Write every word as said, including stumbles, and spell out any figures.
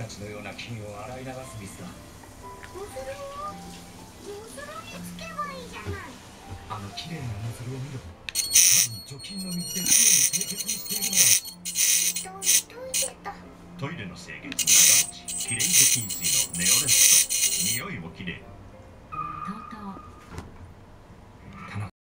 ちのような菌を洗い流す水だ。 ノズルをノズルにつけばいいじゃない。 あの綺麗なノズルを見ろ。多分除菌の水できれいに清潔にしているのだ。 トイレだ。 トイレの清潔すなわちきれい除菌水のネオレスト。匂いもきれい。